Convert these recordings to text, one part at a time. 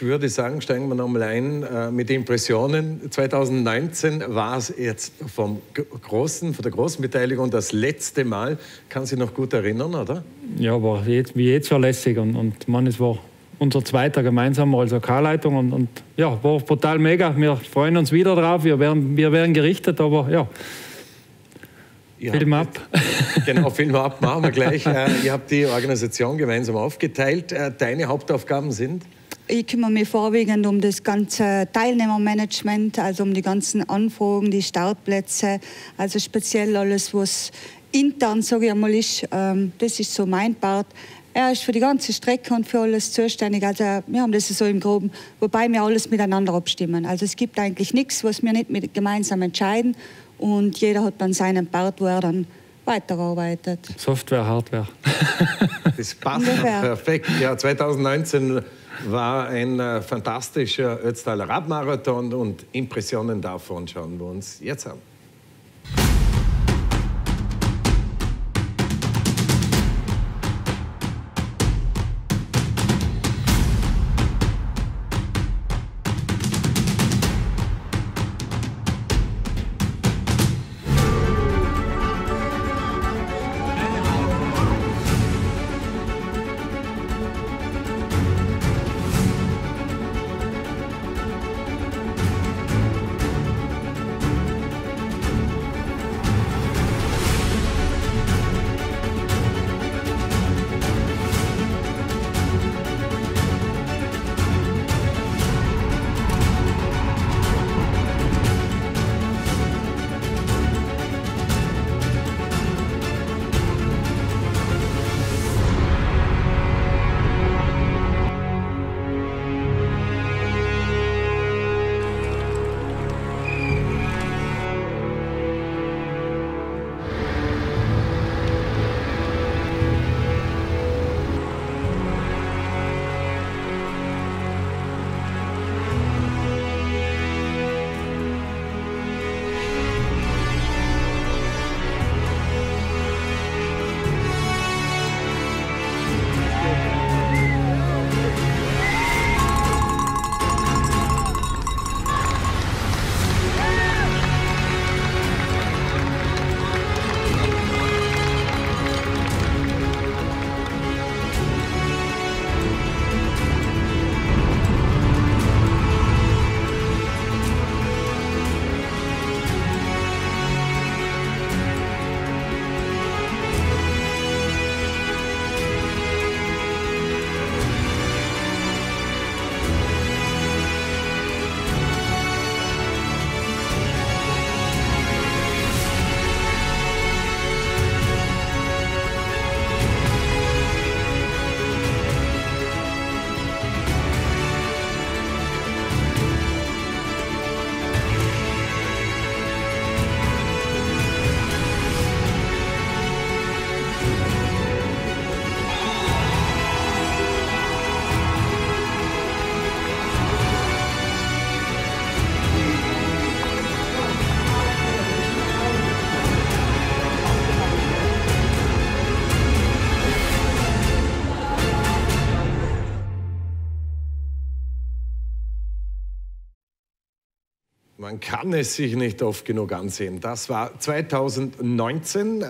würde ich sagen, steigen wir nochmal ein mit Impressionen. 2019 war es jetzt von der großen Beteiligung das letzte Mal. Kann sich noch gut erinnern, oder? Ja, war wie jetzt schon lässig. Und man, es war unser zweiter gemeinsamer als OK-Leitung. Und ja, war total mega. Wir freuen uns wieder drauf. Wir werden gerichtet, aber ja. Film ab. Genau, Film ab, machen wir gleich. Ihr habt die Organisation gemeinsam aufgeteilt. Deine Hauptaufgaben sind? Ich kümmere mich vorwiegend um das ganze Teilnehmermanagement, also um die ganzen Anfragen, die Startplätze, also speziell alles, was intern, sage ich einmal, ist. Das ist so mein Part. Er ist für die ganze Strecke und für alles zuständig. Also wir haben das so im Groben, wobei wir alles miteinander abstimmen. Also es gibt eigentlich nichts, was wir nicht gemeinsam entscheiden. Und jeder hat dann seinen Part, wo er dann weiterarbeitet. Software, Hardware. Das passt perfekt. Ja, 2019 war ein fantastischer Ötztaler Radmarathon und Impressionen davon schauen wir uns jetzt an. Man kann es sich nicht oft genug ansehen. Das war 2019.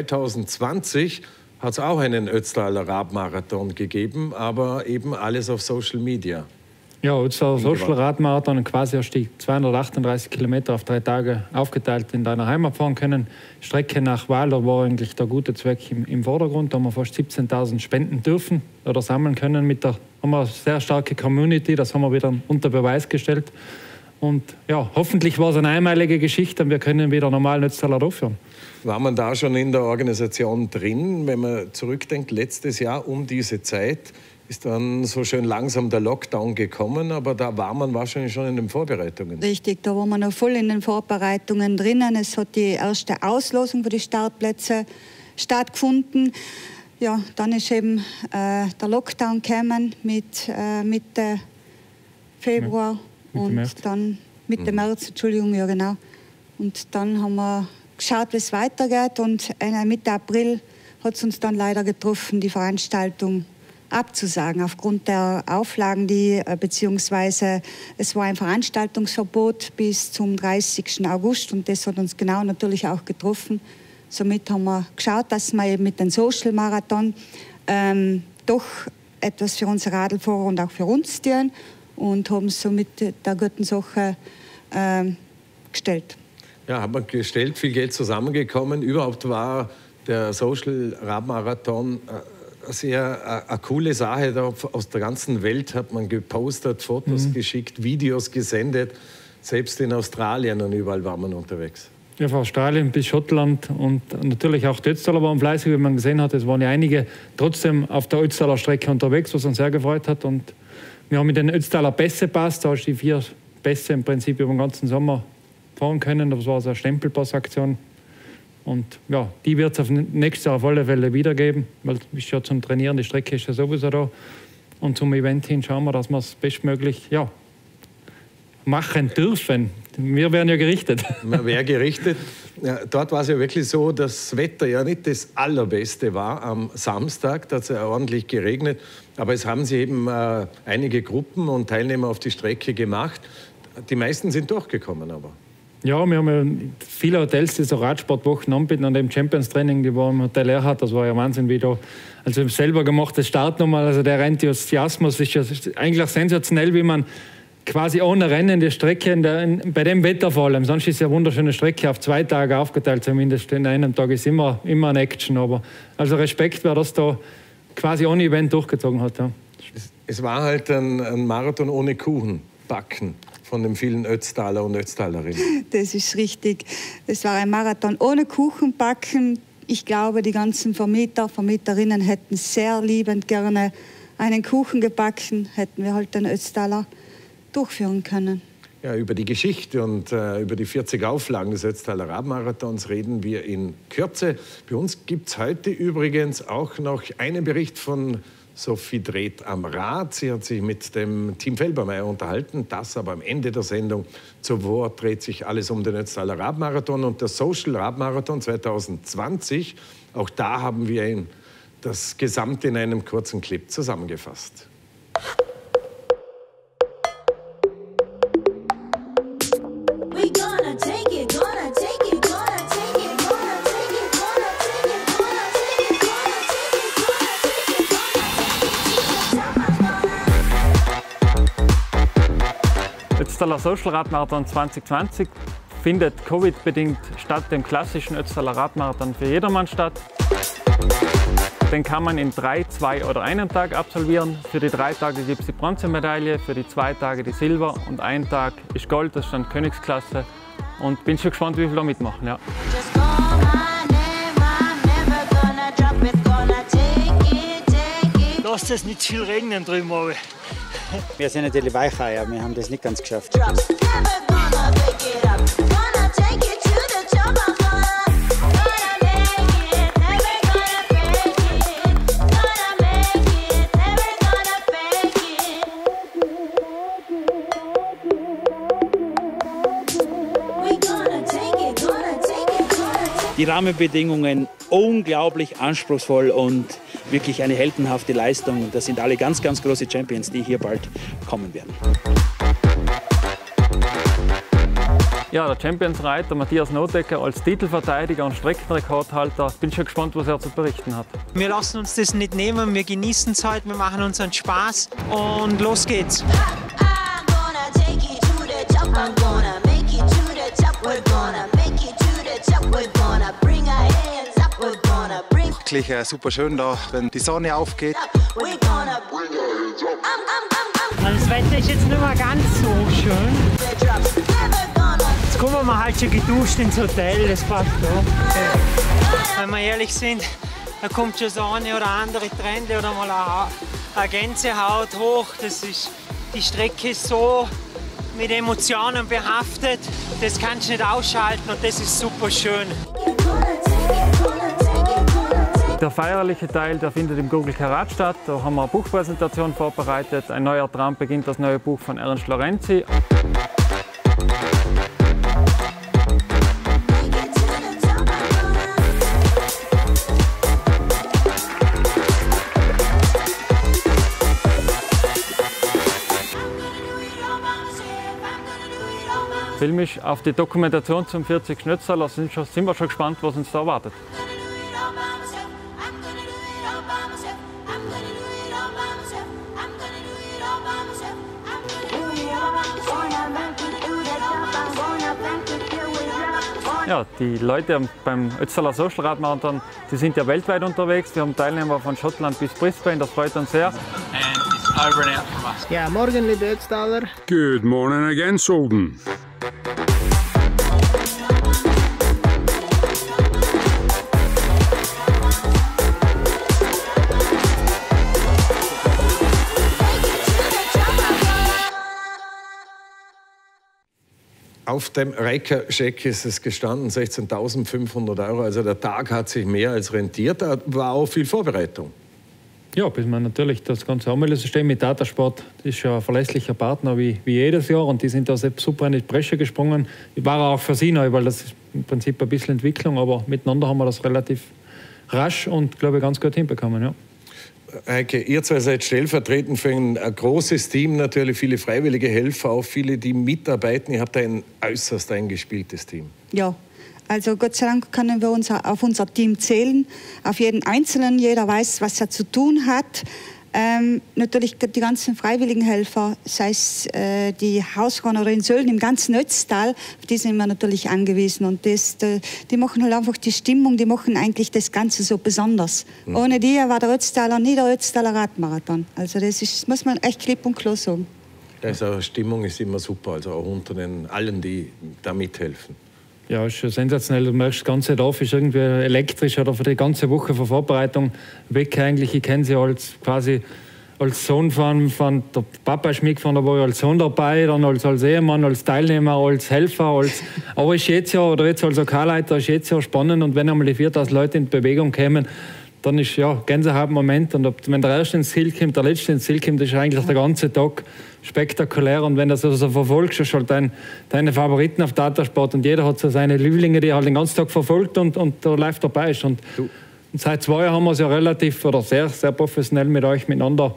2020 hat es auch einen Ötztaler Radmarathon gegeben, aber eben alles auf Social Media. Ja, Ötztaler Social Radmarathon, quasi hast du 238 Kilometer auf 3 Tage aufgeteilt in deiner Heimat fahren können. Strecke nach Wahl, da war eigentlich der gute Zweck im Vordergrund. Da haben wir fast 17.000 spenden dürfen oder sammeln können. Haben wir eine sehr starke Community, das haben wir wieder unter Beweis gestellt. Und ja, hoffentlich war es eine einmalige Geschichte und wir können wieder normal Ötztaler durchführen. War man da schon in der Organisation drin, wenn man zurückdenkt, letztes Jahr um diese Zeit ist dann so schön langsam der Lockdown gekommen, aber da war man wahrscheinlich schon in den Vorbereitungen. Richtig, da war man noch voll in den Vorbereitungen drinnen. Es hat die erste Auslosung für die Startplätze stattgefunden. Ja, dann ist eben der Lockdown gekommen mit Mitte Februar. Ja. Und dann Mitte März, Entschuldigung, ja genau. Und dann haben wir geschaut, wie es weitergeht. Und Mitte April hat es uns dann leider getroffen, die Veranstaltung abzusagen aufgrund der Auflagen, beziehungsweise es war ein Veranstaltungsverbot bis zum 30. August und das hat uns genau natürlich auch getroffen. Somit haben wir geschaut, dass wir eben mit dem Social Marathon doch etwas für unsere Radlfahrer und auch für uns tun und haben somit der guten Sache gestellt. Ja, haben wir gestellt, viel Geld zusammengekommen. Überhaupt war der Social Radmarathon sehr eine coole Sache. Da aus der ganzen Welt hat man gepostet, Fotos geschickt, Videos gesendet. Selbst in Australien und überall war man unterwegs. Ja, von Australien bis Schottland und natürlich auch die Ötztaler waren fleißig, wie man gesehen hat. Es waren ja einige trotzdem auf der Ötztaler Strecke unterwegs, was uns sehr gefreut hat. Und wir haben mit den Ötztaler Pässe-Pass, da ist die 4 Pässe im Prinzip über den ganzen Sommer fahren können. Das war so eine Stempelpassaktion. Und ja, die wird es auf nächstes Jahr auf alle Fälle wiedergeben, weil ist ja zum Trainieren, die Strecke ist ja sowieso da. Und zum Event hin schauen wir, dass wir es bestmöglich machen dürfen. Wir werden ja gerichtet. Man wäre gerichtet. Ja, dort war es ja wirklich so, dass das Wetter ja nicht das Allerbeste war am Samstag. Da hat es ja ordentlich geregnet. Aber es haben sich eben einige Gruppen und Teilnehmer auf die Strecke gemacht. Die meisten sind durchgekommen aber. Ja, wir haben ja viele Hotels, die so Radsportwochen anbieten und dem Champions Training, die war im Hotel Erhard, das war ja Wahnsinn, wie da, also selber gemachtes Start nochmal, also der Enthusiasmus ist ja eigentlich sensationell, wie man quasi ohne Rennen die Strecke bei dem Wetter vor allem, sonst ist es ja eine wunderschöne Strecke, auf 2 Tage aufgeteilt, zumindest in einem Tag ist immer ein Action, aber also Respekt, wer das da quasi ohne Event durchgezogen hat. Ja. Es war halt ein Marathon ohne Kuchenbacken von den vielen Ötztaler und Ötztalerinnen. Das ist richtig. Das war ein Marathon ohne Kuchenbacken. Ich glaube, die ganzen Vermieterinnen hätten sehr liebend gerne einen Kuchen gebacken, hätten wir halt den Ötztaler durchführen können. Ja, über die Geschichte und über die 40 Auflagen des Ötztaler Radmarathons reden wir in Kürze. Bei uns gibt es heute übrigens auch noch einen Bericht von Sophie Dreht am Rad. Sie hat sich mit dem Team Felbermayr unterhalten. Das aber am Ende der Sendung. Zu Wort dreht sich alles um den Ötztaler Radmarathon und der Social Radmarathon 2020. Auch da haben wir das Gesamte in einem kurzen Clip zusammengefasst. Ötztaler Social Radmarathon 2020 findet Covid-bedingt statt dem klassischen Ötztaler Radmarathon für jedermann statt. Den kann man in 3, 2 oder 1 Tag absolvieren. Für die 3 Tage gibt es die Bronzemedaille, für die 2 Tage die Silber und 1 Tag ist Gold, das ist dann Königsklasse. Und bin schon gespannt, wie viele da mitmachen. Ja. Lasst es nicht viel regnen drüben, aber wir sind natürlich Weicheier, wir haben das nicht ganz geschafft. Die Rahmenbedingungen unglaublich anspruchsvoll und wirklich eine heldenhafte Leistung. Das sind alle ganz, ganz große Champions, die hier bald kommen werden. Ja, der Champions-Reiter Matthias Notecker als Titelverteidiger und Streckenrekordhalter. Bin schon gespannt, was er zu berichten hat. Wir lassen uns das nicht nehmen, wir genießen es heute, wir machen unseren Spaß und los geht's. Wirklich super schön da, wenn die Sonne aufgeht. Das Wetter ist jetzt nicht mehr ganz so schön. Jetzt kommen wir halt schon geduscht ins Hotel, das passt auch. Wenn wir ehrlich sind, da kommt schon so eine oder andere Trände oder mal eine Gänsehaut hoch. Die Strecke ist so mit Emotionen behaftet, das kannst du nicht ausschalten und das ist super schön. Der feierliche Teil, der findet im Google Karat statt. Da haben wir eine Buchpräsentation vorbereitet. Ein neuer Traum beginnt, das neue Buch von Ernst Lorenzi. filmisch auf die Dokumentation zum 40. Ötztaler sind wir schon gespannt, was uns da erwartet. Ja, die Leute beim Ötztaler Social Radmarathon, die sind ja weltweit unterwegs. Wir haben Teilnehmer von Schottland bis Brisbane, das freut uns sehr. Ja, morgen, liebe Ötztaler. Good morning again, Solden. Auf dem Reika-Scheck ist es gestanden, 16.500 €. Also der Tag hat sich mehr als rentiert. Da war auch viel Vorbereitung. Ja, bis man natürlich das ganze Anmeldesystem mit Datasport ist ja ein verlässlicher Partner wie jedes Jahr. Und die sind da super in die Bresche gesprungen. War auch für sie neu, weil das ist im Prinzip ein bisschen Entwicklung. Aber miteinander haben wir das relativ rasch und, glaube ich, ganz gut hinbekommen. Ja. Heike, ihr zwei seid stellvertretend für ein großes Team, natürlich viele freiwillige Helfer, auch viele, die mitarbeiten. Ihr habt ein äußerst eingespieltes Team. Ja, also Gott sei Dank können wir uns auf unser Team zählen, auf jeden Einzelnen. Jeder weiß, was er zu tun hat. Natürlich die ganzen freiwilligen Helfer, sei es die Hausrunner in Sölden, im ganzen Ötztal, auf die sind wir natürlich angewiesen. Und die machen halt einfach die Stimmung, die machen eigentlich das Ganze so besonders. Mhm. Ohne die war der Ötztaler nie der Ötztaler Radmarathon. Also das muss man echt klipp und klar sagen. Also Stimmung ist immer super, also auch unter allen, die da mithelfen. Ja, ist schon sensationell. Du merkst, das ganze Dorf ist irgendwie elektrisch oder für die ganze Woche vor Vorbereitung weg eigentlich. Ich kenne sie quasi als Sohn von der Papa ist mitgefahren, da war ich als Sohn dabei, dann als Ehemann, als Teilnehmer, als Helfer, aber ist jetzt ja, oder jetzt als Lokalleiter, ist jetzt ja spannend. Und wenn einmal die 4.000 Leute in Bewegung kämen, dann ist ja Gänsehaut-Moment. Und wenn der Erste ins Ziel kommt, der Letzte ins Ziel kommt, ist eigentlich der ganze Tag spektakulär. Und wenn du das also verfolgst, ist halt deine Favoriten auf Datasport. Und jeder hat so seine Lieblinge, die er halt den ganzen Tag verfolgt und da live dabei ist. Und seit 2 Jahren haben wir es ja relativ oder sehr, sehr professionell mit euch miteinander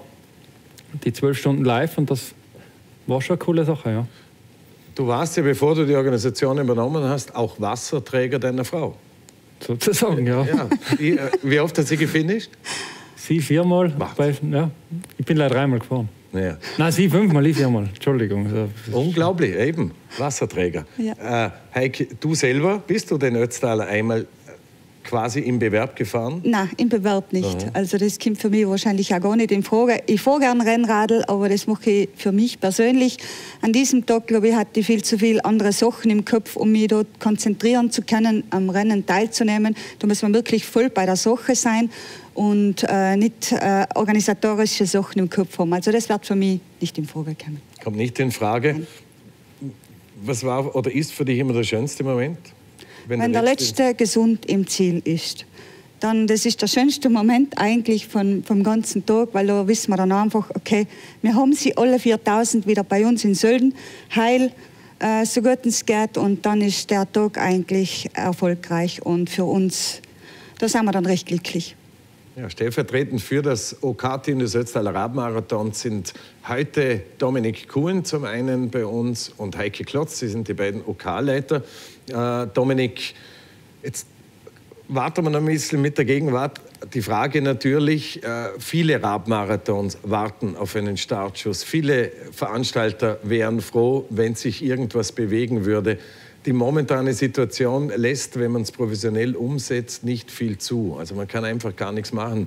die 12 Stunden live. Und das war schon eine coole Sache, ja. Du warst ja, bevor du die Organisation übernommen hast, auch Wasserträger deiner Frau. Sozusagen, ja. Wie oft hat sie gefinisht? Sie 4-mal. Ja. Ich bin leider 3-mal gefahren. Ja. Nein, sie 5-mal, ich 4-mal. Entschuldigung. Unglaublich, eben. Wasserträger. Ja. Heike, du selber, bist du den Ötztaler einmal quasi im Bewerb gefahren? Nein, im Bewerb nicht. Aha. Also das kommt für mich wahrscheinlich auch gar nicht in Frage. Ich fahre gerne Rennradl, aber das mache ich für mich persönlich. An diesem Tag, glaube ich, hatte ich viel zu viele andere Sachen im Kopf, um mich dort konzentrieren zu können, am Rennen teilzunehmen. Da muss man wirklich voll bei der Sache sein und nicht organisatorische Sachen im Kopf haben. Also das wird für mich nicht in Frage kommen. Kommt nicht in Frage. Nein. Was war oder ist für dich immer der schönste Moment? Wenn der Letzte gesund im Ziel ist. Dann, das ist der schönste Moment eigentlich vom ganzen Tag, weil da wissen wir dann einfach, okay, wir haben sie alle 4.000 wieder bei uns in Sölden, heil, so gut es geht, und dann ist der Tag eigentlich erfolgreich und für uns, da sind wir dann recht glücklich. Ja, stellvertretend für das OK-Team des Ötztaler Radmarathons sind heute Dominik Kuhn zum einen bei uns und Heike Klotz, sie sind die beiden OK-Leiter. Dominik, jetzt warten wir noch ein bisschen mit der Gegenwart. Die Frage natürlich, viele Radmarathons warten auf einen Startschuss. Viele Veranstalter wären froh, wenn sich irgendwas bewegen würde. Die momentane Situation lässt, wenn man es professionell umsetzt, nicht viel zu. Also man kann einfach gar nichts machen.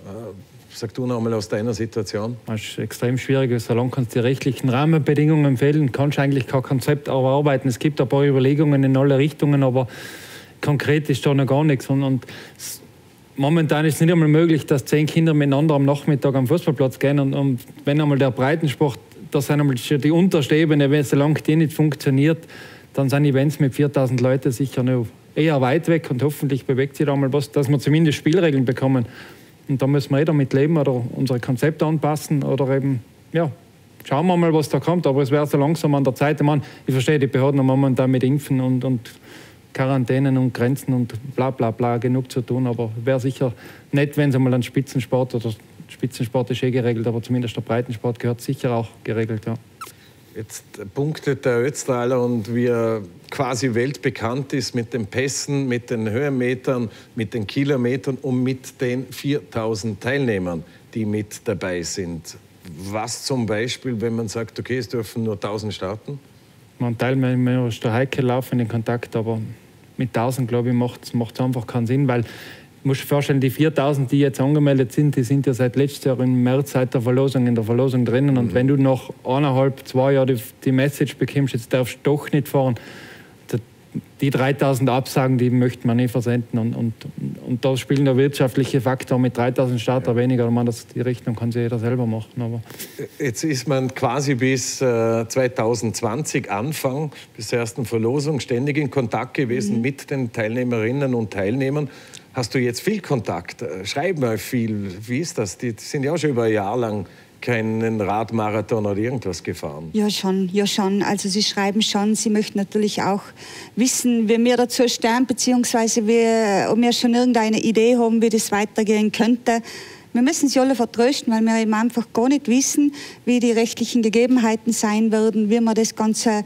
Sag du noch mal aus deiner Situation. Das ist extrem schwierig. Solange kannst du die rechtlichen Rahmenbedingungen empfehlen, kannst du eigentlich kein Konzept erarbeiten. Es gibt ein paar Überlegungen in alle Richtungen, aber konkret ist da noch gar nichts. Und momentan ist es nicht einmal möglich, dass 10 Kinder miteinander am Nachmittag am Fußballplatz gehen. Und wenn einmal der Breitensport, das sind einmal die unterste Ebene, wenn solange die nicht funktioniert, dann sind Events mit 4.000 Leuten sicher noch eher weit weg und hoffentlich bewegt sich da mal was, dass wir zumindest Spielregeln bekommen. Und da müssen wir damit leben oder unsere Konzepte anpassen oder eben, ja, schauen wir mal, was da kommt. Aber es wäre so langsam an der Zeit. Ich verstehe, die Behörden haben momentan mit Impfen und Quarantänen und Grenzen und bla bla bla genug zu tun. Aber wäre sicher nett, wenn es einmal an Spitzensport, oder Spitzensport ist geregelt, aber zumindest der Breitensport gehört sicher auch geregelt, ja. Jetzt punktet der Ötztaler und wie er quasi weltbekannt ist mit den Pässen, mit den Höhenmetern, mit den Kilometern und mit den 4000 Teilnehmern, die mit dabei sind. Was zum Beispiel, wenn man sagt, okay, es dürfen nur 1000 starten? Man Teilnehmer ist der Heike laufen in Kontakt, aber mit 1000, glaube ich, macht es einfach keinen Sinn, weil du musst dir vorstellen, die 4000, die jetzt angemeldet sind, die sind ja seit letztes Jahr im März seit der Verlosung in der Verlosung drinnen. Und wenn du nach 1,5, 2 Jahren die Message bekommst, jetzt darfst du doch nicht fahren, die 3000 Absagen, die möchte man nicht versenden. Und da spielt der wirtschaftliche Faktor mit 3000 Starter weniger. Die Rechnung kann sich jeder selber machen. Aber jetzt ist man quasi bis 2020 Anfang, bis zur ersten Verlosung, ständig in Kontakt gewesen mit den Teilnehmerinnen und Teilnehmern. Hast du jetzt viel Kontakt? Schreiben wir viel. Wie ist das? Die sind ja auch schon über ein Jahr lang keinen Radmarathon oder irgendwas gefahren. Ja schon. Also sie schreiben schon, sie möchten natürlich auch wissen, wie wir dazu stehen, beziehungsweise ob wir schon irgendeine Idee haben, wie das weitergehen könnte. Wir müssen sie alle vertrösten, weil wir eben einfach gar nicht wissen, wie die rechtlichen Gegebenheiten sein werden, wie wir das Ganze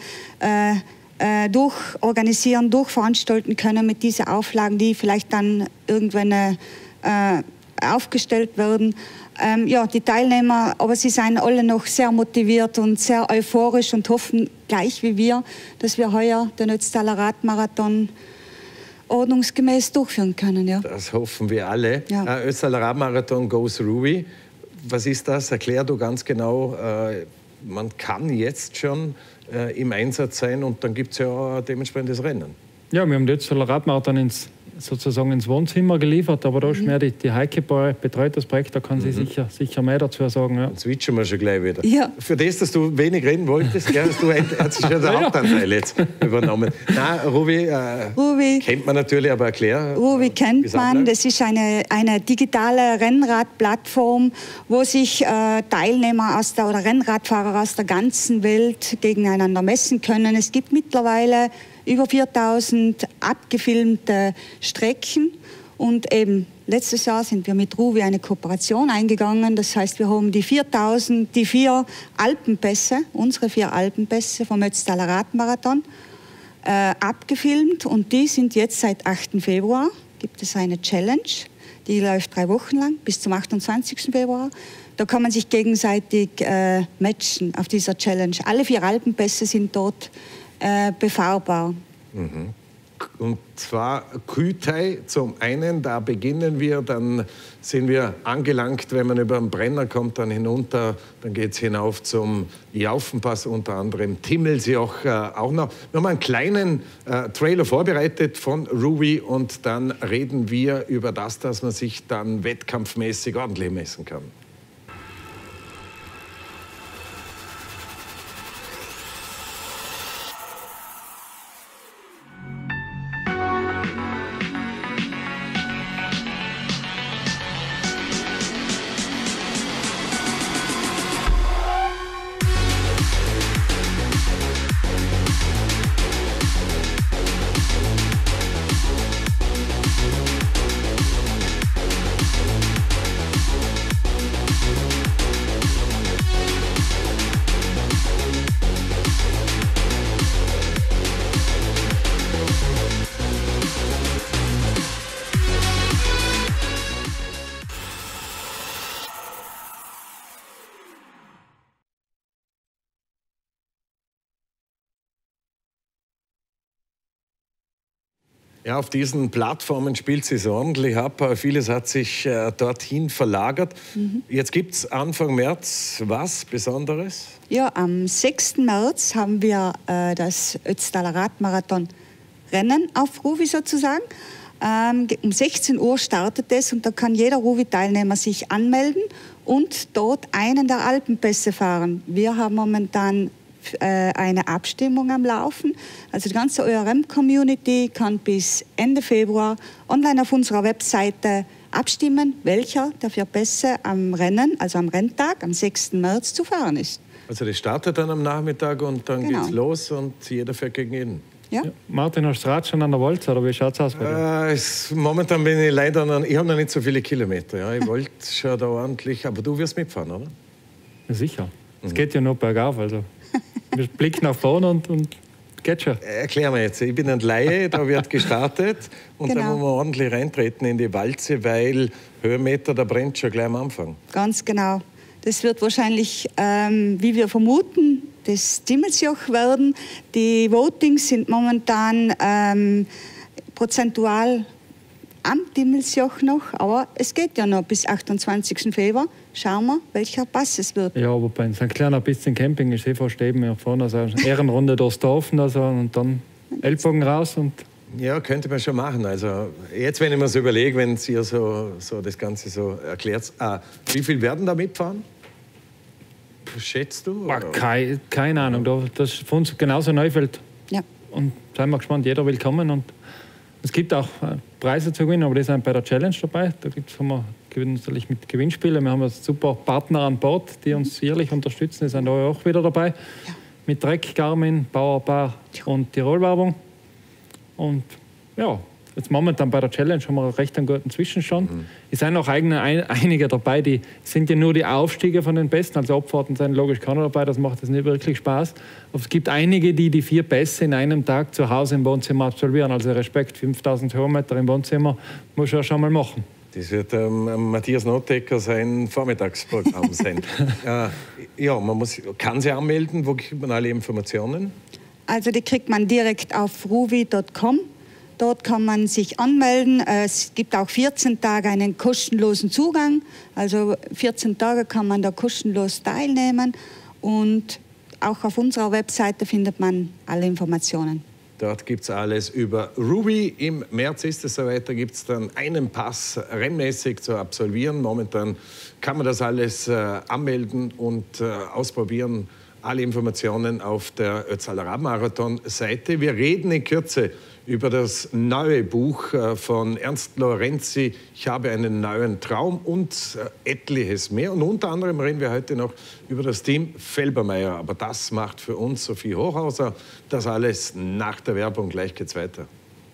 durchorganisieren, durchveranstalten können mit diesen Auflagen, die vielleicht dann irgendwann aufgestellt werden. Ja, die Teilnehmer, aber sie sind alle noch sehr motiviert und sehr euphorisch und hoffen, gleich wie wir, dass wir heuer den Ötztaler Radmarathon ordnungsgemäß durchführen können. Ja. Das hoffen wir alle. Ja. Ötztaler Radmarathon Goes Ruby. Was ist das? Erklär du ganz genau. Man kann jetzt schon im Einsatz sein und dann gibt es ja dementsprechend das Rennen. Ja, wir haben den Ötztaler Radmarathon sozusagen ins Wohnzimmer geliefert, aber da ist mehr die Heike betreut das Projekt, da kann sie sicher mehr dazu sagen. Ja. Dann switchen wir schon gleich wieder. Ja. Für das, dass du wenig reden wolltest, hat sich schon der Hauptanteil jetzt übernommen. Nein, Ruby kennt man natürlich, aber erklär. Ruby kennt man, das ist eine digitale Rennradplattform, wo sich Teilnehmer oder Rennradfahrer aus der ganzen Welt gegeneinander messen können. Es gibt mittlerweile über 4000 abgefilmte Strecken und eben letztes Jahr sind wir mit Ruby eine Kooperation eingegangen. Das heißt, wir haben die 4 Alpenpässe, unsere 4 Alpenpässe vom Ötztaler Radmarathon abgefilmt und die sind jetzt seit 8. Februar, gibt es eine Challenge, die läuft 3 Wochen lang bis zum 28. Februar. Da kann man sich gegenseitig matchen auf dieser Challenge. Alle 4 Alpenpässe sind dort befahrbar. Und zwar Kühtei zum einen, da beginnen wir, dann sind wir angelangt, wenn man über den Brenner kommt, dann hinunter, dann geht es hinauf zum Jaufenpass, unter anderem Timmelsjoch auch noch. Wir haben einen kleinen Trailer vorbereitet von Ruby und dann reden wir über das, dass man sich dann wettkampfmäßig ordentlich messen kann. Ja, auf diesen Plattformen spielt sie es ordentlich ab. Vieles hat sich dorthin verlagert. Jetzt gibt es Anfang März was Besonderes? Ja, am 6. März haben wir das Ötztaler Radmarathon Rennen auf Ruby sozusagen. Um 16 Uhr startet es und da kann jeder Ruby-Teilnehmer sich anmelden und dort einen der Alpenpässe fahren. Wir haben momentan eine Abstimmung am Laufen. Also die ganze ORM-Community kann bis Ende Februar online auf unserer Webseite abstimmen, welcher der 4 Pässe am Rennen, also am Renntag, am 6. März zu fahren ist. Also das startet dann am Nachmittag und dann geht's los und jeder fährt gegen jeden. Ja. Martin, hast du das Rad schon an der Walz oder wie schaut es aus bei dir? Momentan bin ich leider ich habe noch nicht so viele Kilometer. Ja. Ich wollte schon da ordentlich, aber du wirst mitfahren, oder? Ja, sicher. Es geht ja nur bergauf, also. Wir blicken nach vorne und geht schon. Erklär mir jetzt, ich bin ein Laie, da wird gestartet und Genau. dann muss man ordentlich reintreten in die Walze, weil Höhenmeter, da brennt schon gleich am Anfang. Ganz genau. Das wird wahrscheinlich, wie wir vermuten, das Dimmelsjoch werden. Die Votings sind momentan prozentual am Dimmelsjoch noch, aber es geht ja noch bis 28. Februar. Schauen wir, welcher Pass es wird. Ja, aber bei so ein kleiner bisschen Camping ist fast eben hier vorne, also eine Ehrenrunde durchs Dorf also, und dann Ellbogen raus und Ja, könnte man schon machen. Also jetzt, wenn ich mir so überlege, wenn ihr so das Ganze so erklärt, wie viel werden da mitfahren? Schätzt du? keine Ahnung, das ist für uns genauso Neufeld. Ja. Und seien wir gespannt, jeder will kommen und es gibt auch Preise zu gewinnen, aber die sind bei der Challenge dabei. Da haben wir natürlich mit Gewinnspielen. Wir haben super Partner an Bord, die uns jährlich unterstützen. Die sind auch wieder dabei. Ja. Mit Dreck, Garmin, Bauerbar und Tirol-Werbung. Und ja, jetzt momentan bei der Challenge haben wir recht einen guten Zwischenstand. Es sind auch einige dabei, die sind ja nur die Aufstiege von den Besten. Also Abfahrten sind logisch keiner dabei, das macht jetzt nicht wirklich Spaß. Aber es gibt einige, die 4 Pässe in einem Tag zu Hause im Wohnzimmer absolvieren. Also Respekt, 5000 Höhenmeter im Wohnzimmer muss ich ja schon mal machen. Das wird Matthias Nottecker sein Vormittagsprogramm sein. Ja, kann sich anmelden. Wo kriegt man alle Informationen? Also die kriegt man direkt auf ruvi.com. Dort kann man sich anmelden. Es gibt auch 14 Tage einen kostenlosen Zugang. Also 14 Tage kann man da kostenlos teilnehmen. Und auch auf unserer Webseite findet man alle Informationen. Dort gibt es alles über Ruby. Im März ist es soweit, da gibt es dann einen Pass rennmäßig zu absolvieren. Momentan kann man das alles anmelden und ausprobieren. Alle Informationen auf der Ötztaler Radmarathon-Seite. Wir reden in Kürze über das neue Buch von Ernst Lorenzi, Ich habe einen neuen Traum und etliches mehr. Und unter anderem reden wir heute noch über das Team Felbermayr. Aber das macht für uns Sophie Hochhauser. Das alles nach der Werbung. Gleich geht's weiter.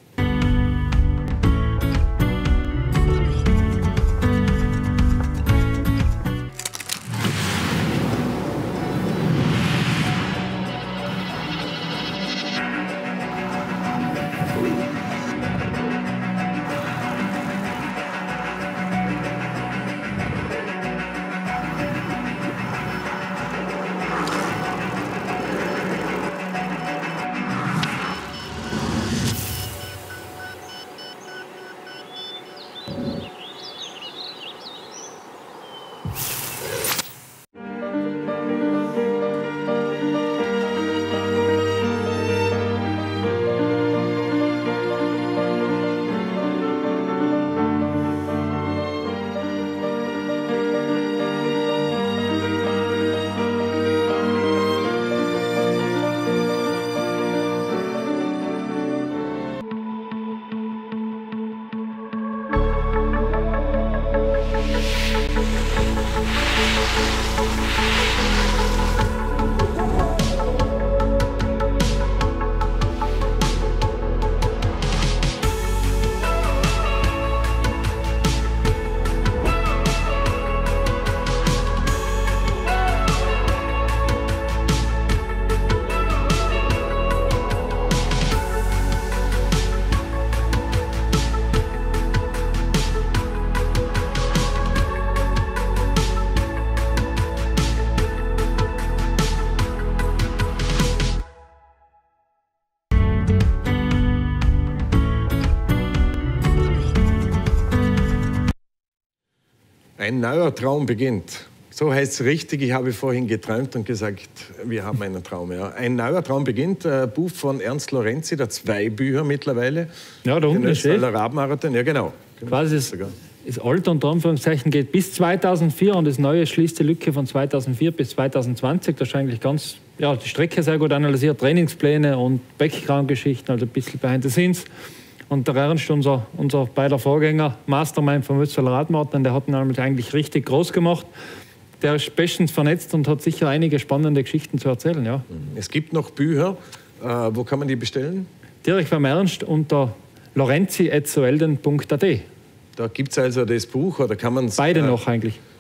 Ein neuer Traum beginnt. So heißt es richtig. Ich habe vorhin geträumt und gesagt, wir haben einen Traum. Ja. Ein neuer Traum beginnt. Buch von Ernst Lorenzi, der 2 Bücher mittlerweile. Ja, da unten ist der Radmarathon. Ja, genau. Quasi das Alte unter Anführungszeichen geht bis 2004 und das Neue schließt die Lücke von 2004 bis 2020. Das ist eigentlich ganz, ja, die Strecke sehr gut analysiert, Trainingspläne und Background-Geschichten, also ein bisschen behind the scenes. Und der Ernst, unser beider Vorgänger, Mastermind vom Ötztaler Radmarathon, der hat ihn eigentlich richtig groß gemacht. Der ist bestens vernetzt und hat sicher einige spannende Geschichten zu erzählen. Ja. Es gibt noch Bücher. Wo kann man die bestellen? Direkt beim Ernst unter lorenzi@soelden.at. Da gibt es also das Buch, oder kann man es... Beide noch eigentlich.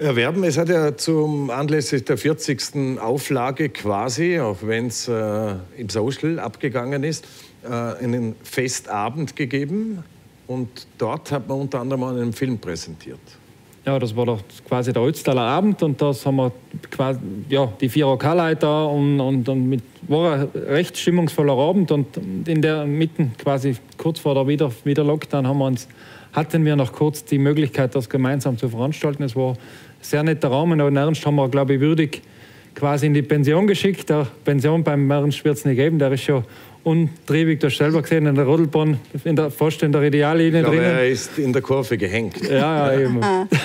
erwerben. Es hat ja zum anlässlich der 40. Auflage quasi, auch wenn es im Social abgegangen ist, einen Festabend gegeben. Und dort hat man unter anderem einen Film präsentiert. Ja, das war quasi der Ötztaler Abend und das haben wir quasi, ja, die 4 Lokalleiter und war ein recht stimmungsvoller Abend und in der Mitten quasi kurz vor der wieder Lockdown hatten wir noch kurz die Möglichkeit, das gemeinsam zu veranstalten. Es war ein sehr netter Raum und Ernst haben wir, glaube ich, würdig quasi in die Pension geschickt. Der Pension beim Ernst wird es nicht geben, der ist schon untriebig, du hast selber gesehen, in der Rodelbahn, fast in der Ideallinie drinnen. Er ist in der Kurve gehängt. Ja, eben.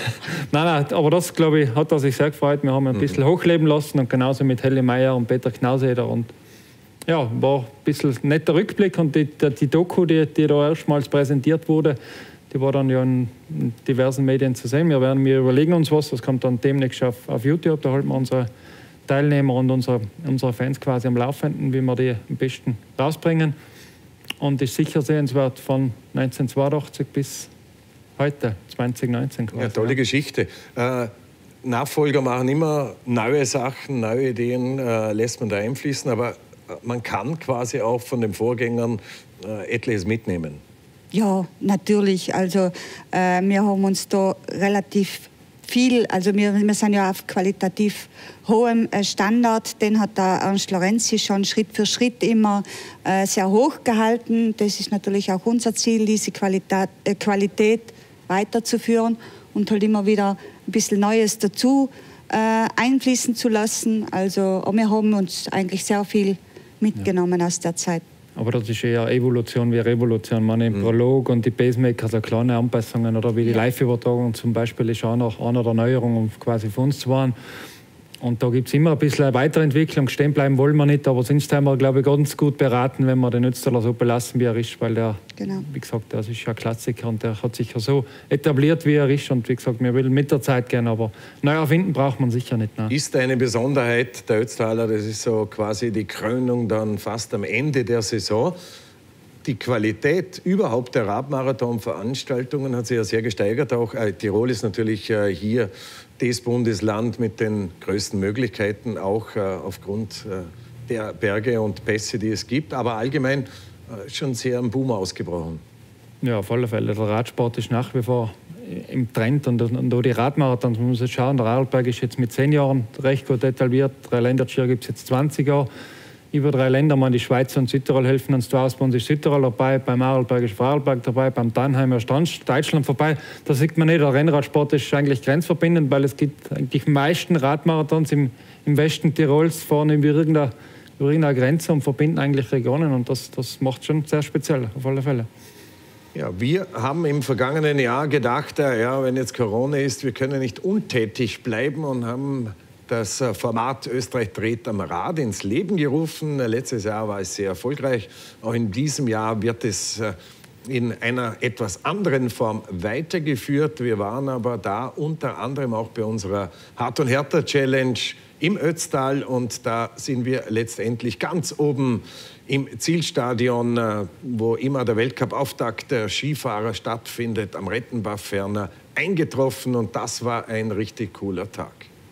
Nein, aber das, glaube ich, hat er sich sehr gefreut. Wir haben ihn ein bisschen hochleben lassen und genauso mit Helle Meier und Peter Knauseder. Und ja, war ein bisschen ein netter Rückblick und die Doku, die da erstmals präsentiert wurde, die war dann ja in diversen Medien zu sehen. Wir überlegen uns was, das kommt dann demnächst auf YouTube, da halten wir unsere Teilnehmer und unsere Fans quasi am Laufenden, wie wir die am besten rausbringen. Und ist sicher sehenswert von 1982 bis heute, 2019 quasi. Ja, tolle Geschichte. Nachfolger machen immer neue Sachen, neue Ideen lässt man da einfließen, aber man kann quasi auch von den Vorgängern etliches mitnehmen. Ja, natürlich. Also wir haben uns da relativ viel, also wir sind ja auf qualitativ hohem Standard, den hat der Ernst Lorenzi schon Schritt für Schritt immer sehr hoch gehalten. Das ist natürlich auch unser Ziel, diese Qualität weiterzuführen und halt immer wieder ein bisschen Neues dazu einfließen zu lassen. Also wir haben uns eigentlich sehr viel mitgenommen aus der Zeit. Aber das ist eher Evolution wie Revolution. Man im Prolog und die Pacemakers, so kleine Anpassungen oder wie die Live-Übertragung zum Beispiel ist auch noch einer der Neuerungen quasi für uns zu waren. Und da gibt es immer ein bisschen eine Weiterentwicklung. Stehen bleiben wollen wir nicht, aber sonst haben wir, glaube ich, ganz gut beraten, wenn wir den Ötztaler so belassen, wie er ist, weil der, wie gesagt, das ist ja ein Klassiker und der hat sich ja so etabliert, wie er ist. Und wie gesagt, wir wollen mit der Zeit gehen, aber neu erfinden braucht man sicher nicht. Nein. Ist eine Besonderheit der Ötztaler, das ist so quasi die Krönung dann fast am Ende der Saison. Die Qualität überhaupt der Radmarathon-Veranstaltungen hat sich ja sehr gesteigert. Auch Tirol ist natürlich hier das Bundesland mit den größten Möglichkeiten, auch aufgrund der Berge und Pässe, die es gibt. Aber allgemein schon sehr ein Boom ausgebrochen. Ja, auf alle Fälle. Der Radsport ist nach wie vor im Trend. Und auch die Radmarathons, man muss jetzt schauen, der Arlberg ist jetzt mit 10 Jahren recht gut etabliert. 3 Länderskier gibt es jetzt 20 Jahre. Über 3 Länder, die Schweiz und Südtirol helfen uns da aus. Bei uns ist Südtirol dabei, beim Arlberg ist Vorarlberg dabei, beim Tannheimer ist Deutschland vorbei. Da sieht man nicht, der Rennradsport ist eigentlich grenzverbindend, weil es gibt eigentlich die meisten Radmarathons im Westen Tirols vorne über irgendeiner Grenze und verbinden eigentlich Regionen. Und das macht schon sehr speziell, auf alle Fälle. Ja, wir haben im vergangenen Jahr gedacht, ja, wenn jetzt Corona ist, wir können nicht untätig bleiben und haben das Format Österreich dreht am Rad ins Leben gerufen. Letztes Jahr war es sehr erfolgreich. Auch in diesem Jahr wird es in einer etwas anderen Form weitergeführt. Wir waren aber da unter anderem auch bei unserer Hart und Härter Challenge im Ötztal und da sind wir letztendlich ganz oben im Zielstadion, wo immer der Weltcup-Auftakt der Skifahrer stattfindet, am Rettenbach-Ferner eingetroffen und das war ein richtig cooler Tag.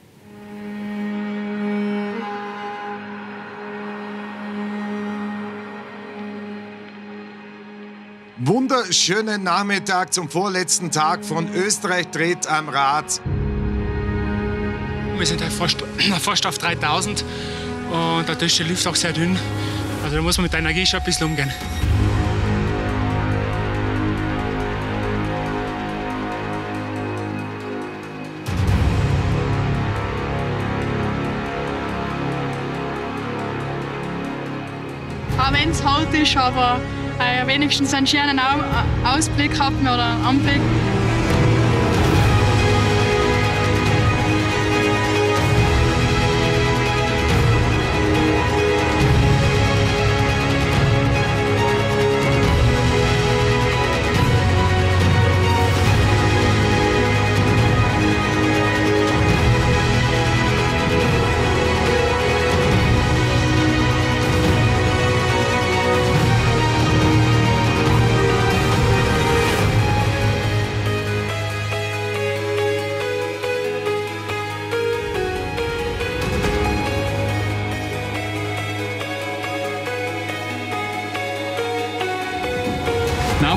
Wunderschönen Nachmittag zum vorletzten Tag von Österreich dreht am Rad. Wir sind halt fast auf 3000 und da ist der Lift auch sehr dünn. Also da muss man mit der Energie schon ein bisschen umgehen. Auch wenn es hart ist, aber wenigstens einen schönen Ausblick hatten wir oder einen Anblick.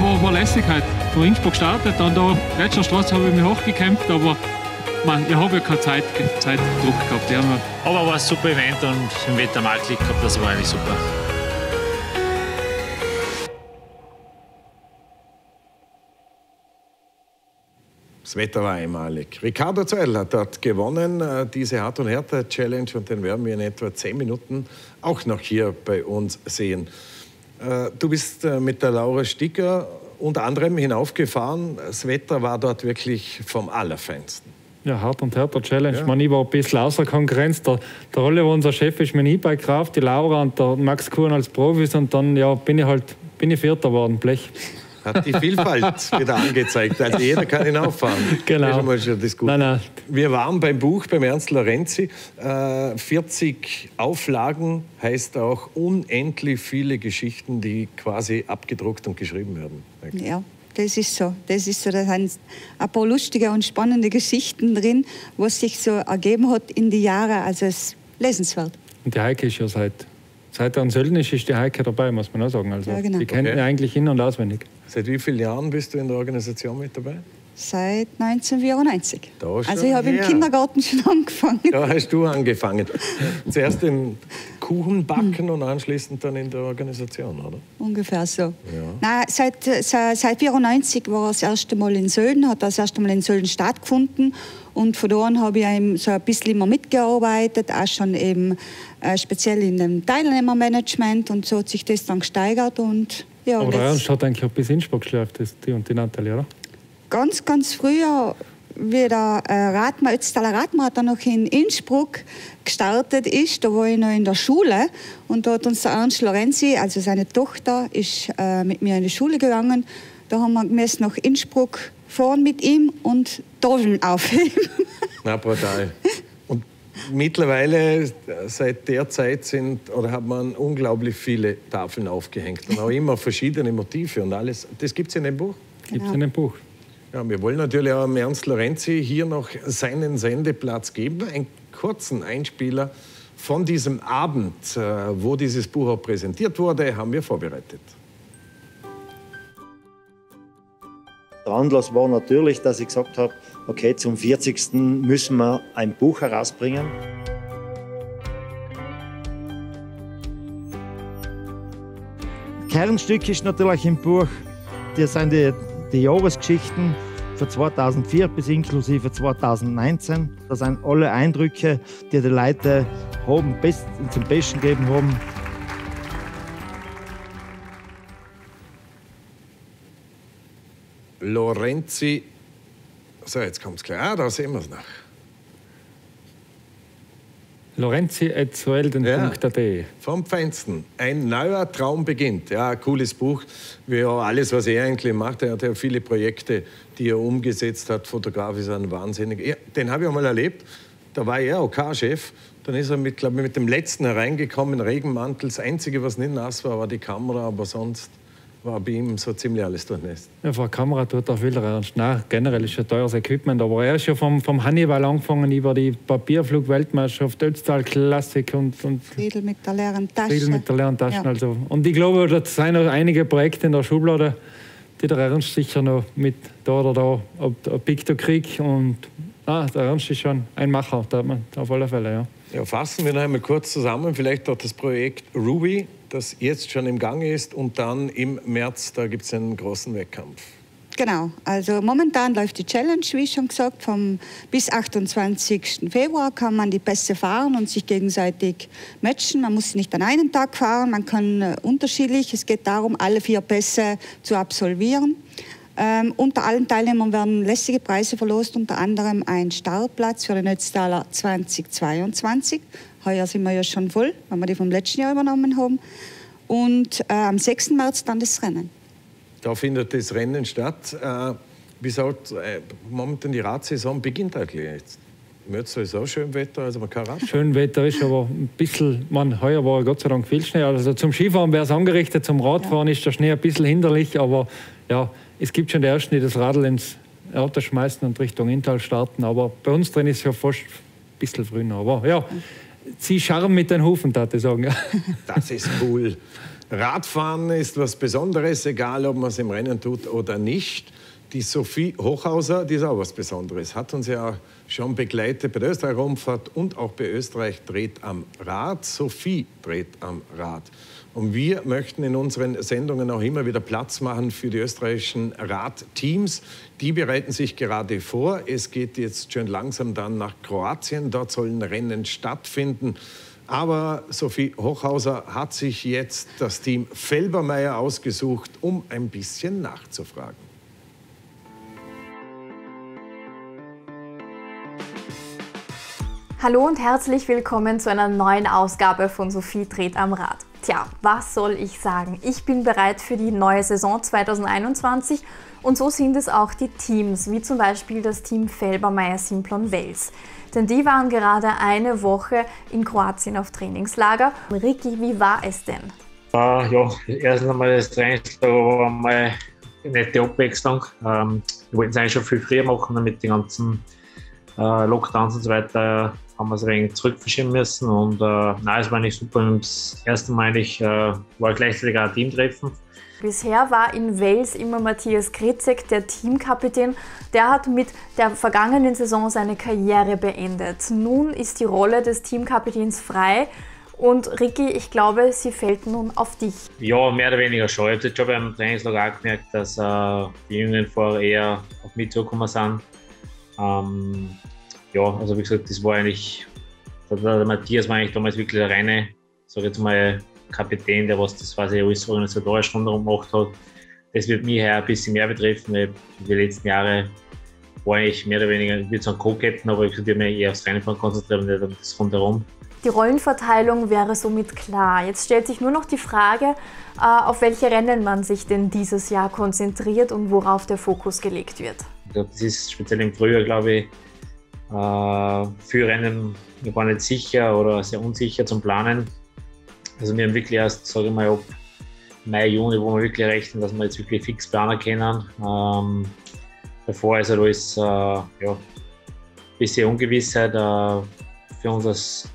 war lässig heute. Von Innsbruck gestartet, dann da Gletscherstraße habe ich mich hochgekämpft, aber ich habe ja keinen Zeitdruck gehabt. Aber war ein super Event und im Wetter mal Glück gehabt, das war eigentlich super. Das Wetter war einmalig. Ricardo Zeidl hat dort gewonnen, diese Hart- und Härte-Challenge, und den werden wir in etwa 10 Minuten auch noch hier bei uns sehen. Du bist mit der Laura Sticker unter anderem hinaufgefahren. Das Wetter war dort wirklich vom Allerfeinsten. Ja, Hart- und Härter-Challenge. Ja. Ich war ein bisschen außer Konkurrenz. Der Oliver, unser Chef, ist mein E-Bike gekauft, die Laura und der Max Kuhn als Profis, und dann bin ich Vierter geworden, Blech. Hat die Vielfalt wieder angezeigt. Also jeder kann hinauffahren. Genau. Das ist schon nein. Wir waren beim Buch beim Ernst Lorenzi. 40 Auflagen heißt auch unendlich viele Geschichten, die quasi abgedruckt und geschrieben werden. Ja, das ist so. Da sind ein paar lustige und spannende Geschichten drin, was sich so ergeben hat in die Jahre. Also es ist lesenswert. Und die Heike ist ja seit er in Sölden ist die Heike dabei, muss man auch sagen. Also, ja, genau. Die kennt ihn eigentlich in- und auswendig. Seit wie vielen Jahren bist du in der Organisation mit dabei? Seit 1994. Also ich habe im Kindergarten schon angefangen. Da hast du angefangen. Zuerst den Kuchen backen und anschließend dann in der Organisation, oder? Ungefähr so. Ja. Nein, seit 1994 war das erste Mal in Sölden, hat das erste Mal in Sölden stattgefunden. Und von da an habe ich eben so ein bisschen immer mitgearbeitet, auch schon eben speziell in dem Teilnehmermanagement, und so hat sich das dann gesteigert. Und, ja, aber der Ernst hat eigentlich auch bis Innsbruck geschleift, die und die Natalie, oder? Ganz, ganz früher, wie der Ötztaler Radmarathon noch in Innsbruck gestartet ist, da war ich noch in der Schule, und da hat uns der Ernst Lorenzi, also seine Tochter, ist mit mir in die Schule gegangen. Da haben wir gemessen nach Innsbruck fahren mit ihm und Tafeln aufheben. Na, brutal. Und mittlerweile, seit der Zeit hat man unglaublich viele Tafeln aufgehängt und auch immer verschiedene Motive und alles. Das gibt es in dem Buch? Genau. Gibt es in dem Buch. Ja, wir wollen natürlich auch Ernst Lorenzi hier noch seinen Sendeplatz geben. Einen kurzen Einspieler von diesem Abend, wo dieses Buch auch präsentiert wurde, haben wir vorbereitet. Der Anlass war natürlich, dass ich gesagt habe, okay, zum 40. müssen wir ein Buch herausbringen. Kernstück ist natürlich im Buch, das sind die Jahresgeschichten von 2004 bis inklusive 2019. Das sind alle Eindrücke, die die Leute haben, zum Besten gegeben haben. Lorenzi, so jetzt kommt es gleich, da sehen wir es noch. Lorenzi@suelden.at. Ja, vom Feinsten. Ein neuer Traum beginnt. Ja, ein cooles Buch. Wie ja, alles, was er eigentlich macht. Er hat ja viele Projekte, die er umgesetzt hat. Fotografisch sind wahnsinnig. Ja, den habe ich einmal erlebt. Da war er OK-Chef. Dann ist er mit dem letzten hereingekommen, Regenmantel. Das Einzige, was nicht nass war, war die Kamera. Aber sonst war bei ihm so ziemlich alles durchnässt. Ja, von der Kamera tut er viel ernst. Nein, generell ist ein teures Equipment. Aber er ist ja vom Hannibal angefangen über die Papierflug-Weltmeisterschaft, Ötztal Klassik und Friedel mit der leeren Tasche. Friedel mit der leeren Tasche. Ja. Also. Und ich glaube, da sind noch einige Projekte in der Schublade, die der Ernst sicher noch mit da oder da ob Picto kriegt. Und der Ernst ist schon ein Macher, auf alle Fälle. Ja. Ja, fassen wir noch einmal kurz zusammen. Vielleicht auch das Projekt Ruby, das jetzt schon im Gange ist, und dann im März, da gibt es einen großen Wettkampf. Genau, also momentan läuft die Challenge, wie schon gesagt, bis 28. Februar kann man die Pässe fahren und sich gegenseitig matchen. Man muss nicht an einem Tag fahren, man kann unterschiedlich. Es geht darum, alle 4 Pässe zu absolvieren. Unter allen Teilnehmern werden lässige Preise verlost, unter anderem ein Startplatz für den Ötztaler 2022. Heuer sind wir ja schon voll, weil wir die vom letzten Jahr übernommen haben. Und am 6. März dann das Rennen. Da findet das Rennen statt. Wie gesagt, momentan die Radsaison beginnt eigentlich jetzt. Im Ötztal ist auch schön Wetter, also man kann Radfahren. Schön Wetter ist, aber ein bisschen, heuer war Gott sei Dank viel Schnee. Also zum Skifahren wäre es angerichtet, zum Radfahren ist der Schnee ein bisschen hinderlich, aber ja, es gibt schon die Ersten, die das Radl ins Auto schmeißen und Richtung Inntal starten. Aber bei uns drin ist es ja fast ein bisschen früher. Aber ja, sie scharren mit den Hufen, würde ich sagen. Das ist cool. Radfahren ist was Besonderes, egal ob man es im Rennen tut oder nicht. Die Sophie Hochhauser, die ist auch was Besonderes. Hat uns ja schon begleitet bei der Österreich-Rundfahrt und auch bei Österreich dreht am Rad. Sophie dreht am Rad. Und wir möchten in unseren Sendungen auch immer wieder Platz machen für die österreichischen Radteams. Die bereiten sich gerade vor. Es geht jetzt schön langsam dann nach Kroatien. Dort sollen Rennen stattfinden. Aber Sophie Hochhauser hat sich jetzt das Team Felbermayr ausgesucht, um ein bisschen nachzufragen. Hallo und herzlich willkommen zu einer neuen Ausgabe von Sophie dreht am Rad. Tja, was soll ich sagen? Ich bin bereit für die neue Saison 2021 und so sind es auch die Teams, wie zum Beispiel das Team Felbermayr Simplon Wels. Denn die waren gerade eine Woche in Kroatien auf Trainingslager. Ricky, wie war es denn? Ja, erstens einmal das Trainingslager war mal eine nette Abwechslung. Wir wollten es eigentlich schon viel früher machen, mit den ganzen Lockdowns und so weiter haben wir es ein wenig zurückverschieben müssen. Und nein, es war nicht super. Das erste Mal war gleichzeitig auch ein Teamtreffen. Bisher war in Wels immer Matthias Kritzek, der Teamkapitän. Der hat mit der vergangenen Saison seine Karriere beendet. Nun ist die Rolle des Teamkapitäns frei. Und Ricky, ich glaube, sie fällt nun auf dich. Ja, mehr oder weniger schon. Ich habe jetzt schon beim Trainingslager auch gemerkt, dass die jüngeren Fahrer eher auf mich zugekommen sind. Ja, also wie gesagt, das war eigentlich, der Matthias war eigentlich damals wirklich der reine, sag ich jetzt mal, Kapitän, der was das quasi alles organisatorisch rundherum gemacht hat. Das wird mich heuer ein bisschen mehr betreffen, weil die letzten Jahre war ich mehr oder weniger, ich würde sagen Co-Captain, aber ich würde mich eher aufs Rennfahren konzentrieren und nicht auf das rundherum. Die Rollenverteilung wäre somit klar. Jetzt stellt sich nur noch die Frage, auf welche Rennen man sich denn dieses Jahr konzentriert und worauf der Fokus gelegt wird. Ich glaube, das ist speziell im Frühjahr, glaube ich, für Rennen war nicht sicher oder sehr unsicher zum Planen. Also wir haben wirklich erst, sage ich mal, ab Mai, Juni, wo wir wirklich rechnen, dass wir jetzt wirklich fix planen können. Davor ist halt alles ja, ein bisschen Ungewissheit. Für unseren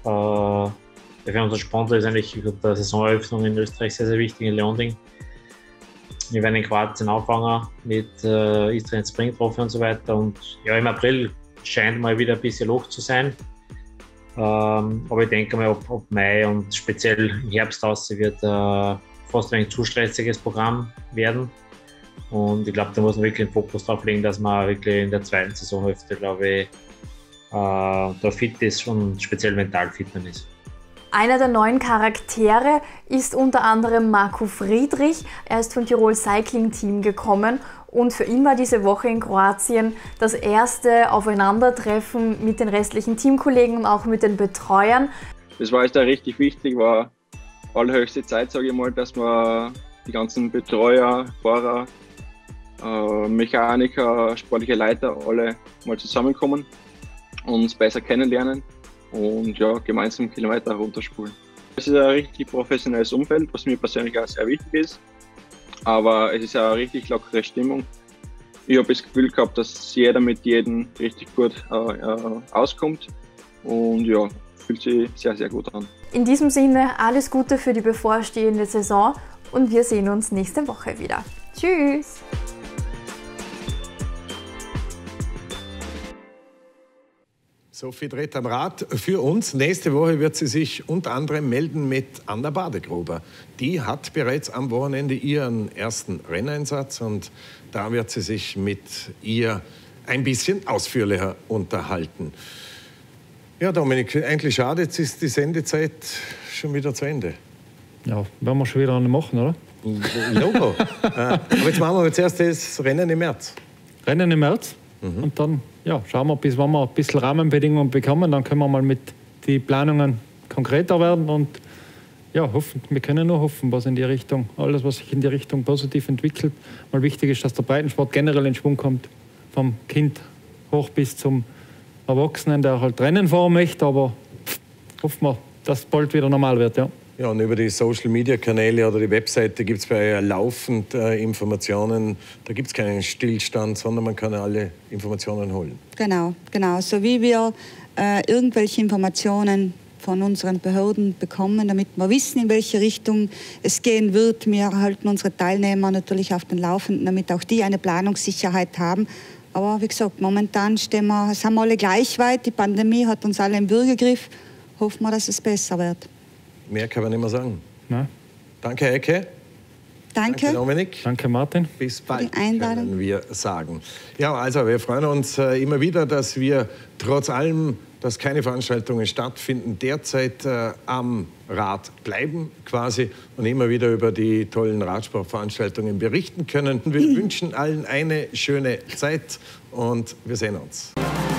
Sponsor ist eigentlich die Saisoneröffnung in Österreich sehr, sehr wichtig, in Leonding. Wir werden in Kroatien anfangen mit Istrian Spring Trophy und so weiter. Und ja, im April scheint mal wieder ein bisschen Loch zu sein. Aber ich denke mal, ab Mai und speziell im Herbst wird fast ein zu stressiges Programm werden. Und ich glaube, da muss man wirklich den Fokus drauf legen, dass man wirklich in der zweiten Saisonhälfte, glaube ich, da fit ist und speziell mental fit ist. Einer der neuen Charaktere ist unter anderem Marco Friedrich. Er ist vom Tirol Cycling Team gekommen und für ihn war diese Woche in Kroatien das erste Aufeinandertreffen mit den restlichen Teamkollegen und auch mit den Betreuern. Das war jetzt auch richtig wichtig, war allerhöchste Zeit, sage ich mal, dass wir die ganzen Betreuer, Fahrer, Mechaniker, sportliche Leiter alle mal zusammenkommen, uns besser kennenlernen und ja, gemeinsam Kilometer runterspulen. Es ist ein richtig professionelles Umfeld, was mir persönlich auch sehr wichtig ist. Aber es ist eine richtig lockere Stimmung. Ich habe das Gefühl gehabt, dass jeder mit jedem richtig gut auskommt. Und ja, fühlt sich sehr, sehr gut an. In diesem Sinne, alles Gute für die bevorstehende Saison und wir sehen uns nächste Woche wieder. Tschüss! Sophie dreht am Rad für uns. Nächste Woche wird sie sich unter anderem melden mit Anna Badegruber. Die hat bereits am Wochenende ihren ersten Renneinsatz und da wird sie sich mit ihr ein bisschen ausführlicher unterhalten. Ja, Dominik, eigentlich schade, jetzt ist die Sendezeit schon wieder zu Ende. Ja, werden wir schon wieder eine machen, oder? Logo. Aber jetzt machen wir zuerst das Rennen im März. Rennen im März? Und dann schauen wir, bis wann wir ein bisschen Rahmenbedingungen bekommen. Dann können wir mal mit den Planungen konkreter werden und hoffen. Wir können nur hoffen, was in die Richtung, alles, was sich in die Richtung positiv entwickelt. Mal wichtig ist, dass der Breitensport generell in Schwung kommt, vom Kind hoch bis zum Erwachsenen, der halt Rennen fahren möchte, aber hoffen wir, dass es bald wieder normal wird, ja. Ja, und über die Social-Media-Kanäle oder die Webseite gibt es bei laufend Informationen. Da gibt es keinen Stillstand, sondern man kann alle Informationen holen. Genau. So wie wir irgendwelche Informationen von unseren Behörden bekommen, damit wir wissen, in welche Richtung es gehen wird. Wir halten unsere Teilnehmer natürlich auf den Laufenden, damit auch die eine Planungssicherheit haben. Aber wie gesagt, momentan sind wir alle gleich weit. Die Pandemie hat uns alle im Würgegriff. Hoffen wir, dass es besser wird. Mehr kann man nicht mehr sagen. Nein. Danke, Heike. Danke. Dominik. Danke, Martin. Bis bald, können wir sagen. Ja, also wir freuen uns immer wieder, dass wir trotz allem, dass keine Veranstaltungen stattfinden, derzeit am Rad bleiben quasi und immer wieder über die tollen Radsportveranstaltungen berichten können. Wir wünschen allen eine schöne Zeit und wir sehen uns.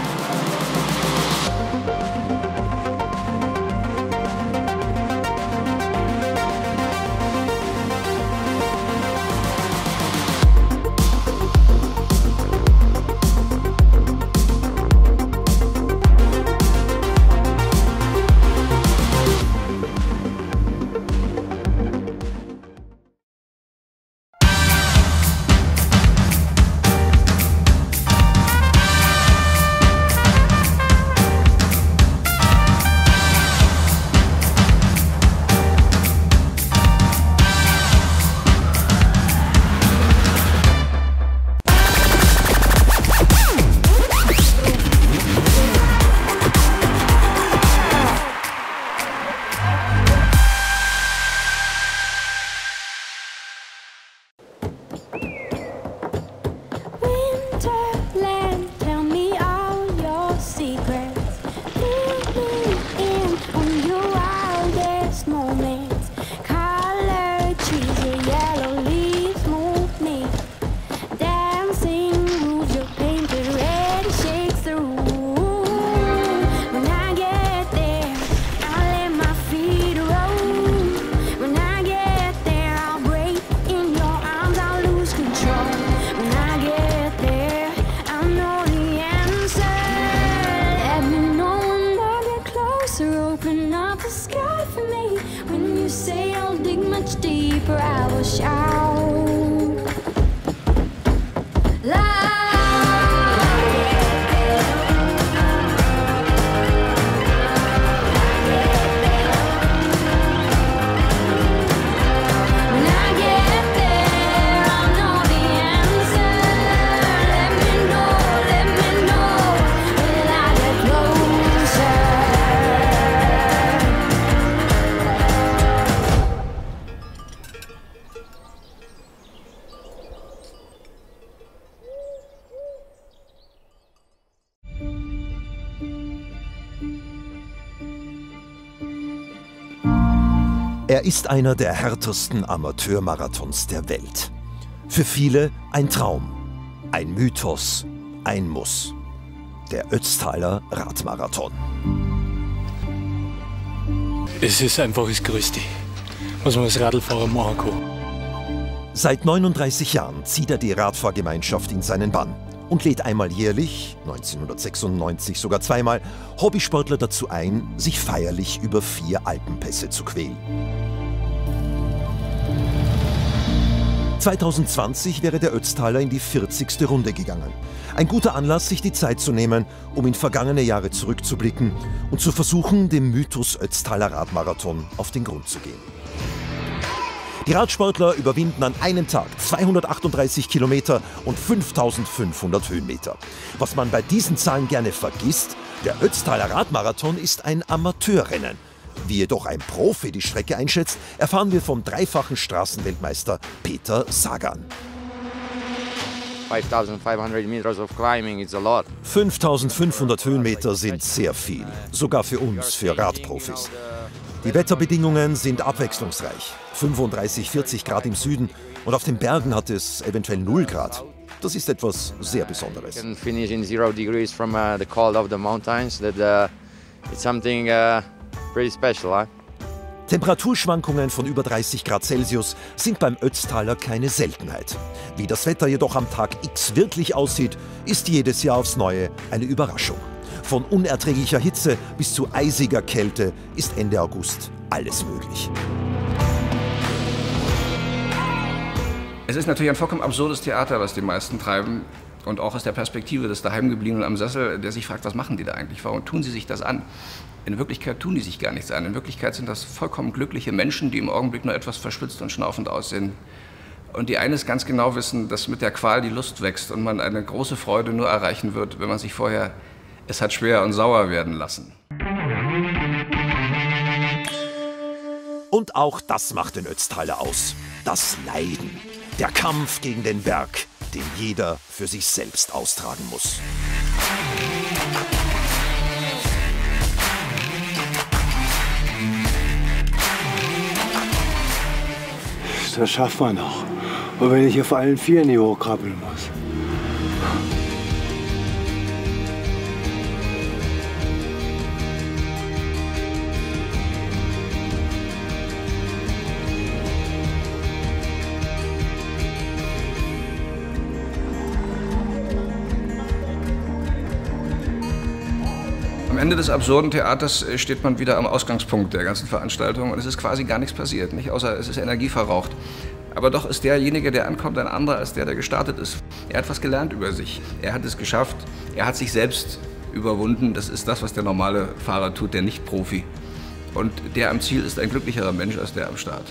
Er ist einer der härtesten Amateurmarathons der Welt. Für viele ein Traum, ein Mythos, ein Muss. Der Ötztaler Radmarathon. Es ist einfach das Größte, was man als Radlfahrer machen kann. Seit 39 Jahren zieht er die Radfahrgemeinschaft in seinen Bann und lädt einmal jährlich, 1996 sogar zweimal, Hobbysportler dazu ein, sich feierlich über 4 Alpenpässe zu quälen. 2020 wäre der Ötztaler in die 40. Runde gegangen. Ein guter Anlass, sich die Zeit zu nehmen, um in vergangene Jahre zurückzublicken und zu versuchen, dem Mythos Ötztaler Radmarathon auf den Grund zu gehen. Die Radsportler überwinden an einem Tag 238 Kilometer und 5500 Höhenmeter. Was man bei diesen Zahlen gerne vergisst, der Ötztaler Radmarathon ist ein Amateurrennen. Wie jedoch ein Profi die Strecke einschätzt, erfahren wir vom dreifachen Straßenweltmeister Peter Sagan. 5500 Höhenmeter sind sehr viel, sogar für uns, für Radprofis. Die Wetterbedingungen sind abwechslungsreich. 35, 40 Grad im Süden und auf den Bergen hat es eventuell 0 Grad. Das ist etwas sehr Besonderes. Temperaturschwankungen von über 30 Grad Celsius sind beim Ötztaler keine Seltenheit. Wie das Wetter jedoch am Tag X wirklich aussieht, ist jedes Jahr aufs Neue eine Überraschung. Von unerträglicher Hitze bis zu eisiger Kälte ist Ende August alles möglich. Es ist natürlich ein vollkommen absurdes Theater, was die meisten treiben. Und auch aus der Perspektive des Daheimgebliebenen am Sessel, der sich fragt, was machen die da eigentlich? Warum tun sie sich das an? In Wirklichkeit tun die sich gar nichts an. In Wirklichkeit sind das vollkommen glückliche Menschen, die im Augenblick nur etwas verschwitzt und schnaufend aussehen. Und die eines ganz genau wissen, dass mit der Qual die Lust wächst und man eine große Freude nur erreichen wird, wenn man sich vorher es hat schwer und sauer werden lassen. Und auch das macht den Ötztaler aus. Das Leiden. Der Kampf gegen den Berg, den jeder für sich selbst austragen muss. Das schafft man noch. Und wenn ich hier vor allen Vieren hier hochkrabbeln muss. Am Ende des absurden Theaters steht man wieder am Ausgangspunkt der ganzen Veranstaltung und es ist quasi gar nichts passiert, nicht? Außer es ist Energie verraucht. Aber doch ist derjenige, der ankommt, ein anderer als der gestartet ist. Er hat was gelernt über sich. Er hat es geschafft. Er hat sich selbst überwunden. Das ist das, was der normale Fahrer tut, der Nicht-Profi. Und der am Ziel ist ein glücklicherer Mensch als der am Start.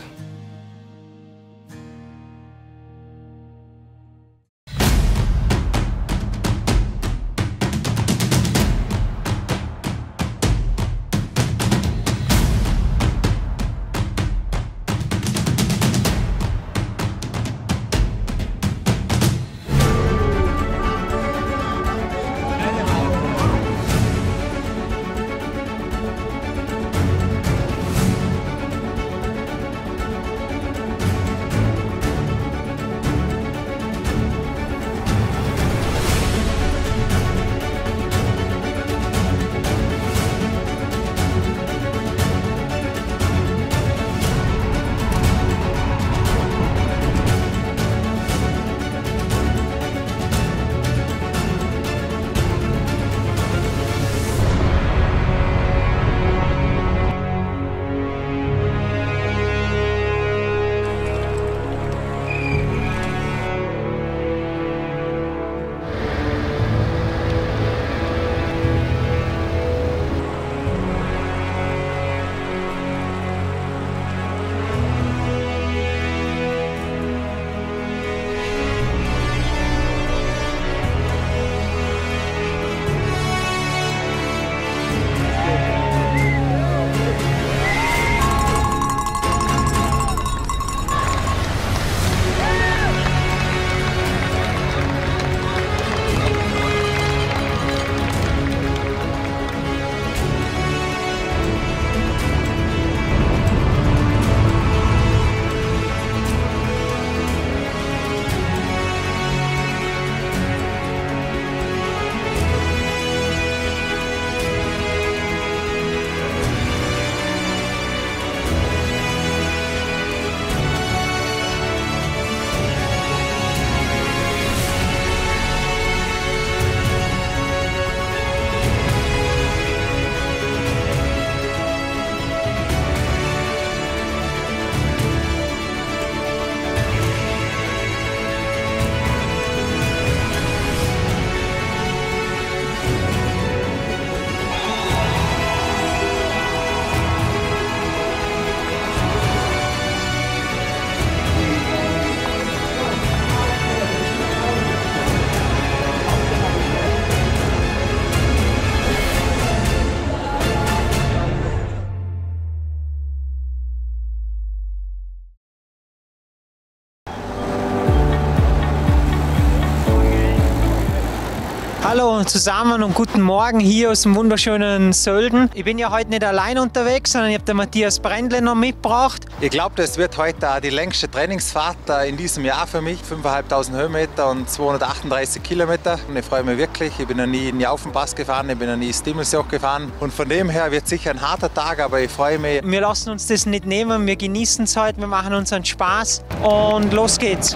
Hallo zusammen und guten Morgen hier aus dem wunderschönen Sölden. Ich bin ja heute nicht allein unterwegs, sondern ich habe den Matthias Brendle noch mitgebracht. Ich glaube, das wird heute auch die längste Trainingsfahrt in diesem Jahr für mich. 5.500 Höhenmeter und 238 Kilometer. Und ich freue mich wirklich. Ich bin noch nie in den Jaufenpass gefahren, ich bin noch nie in Stimmelsjoch gefahren. Und von dem her wird sicher ein harter Tag, aber ich freue mich. Wir lassen uns das nicht nehmen, wir genießen es heute, wir machen unseren Spaß und los geht's.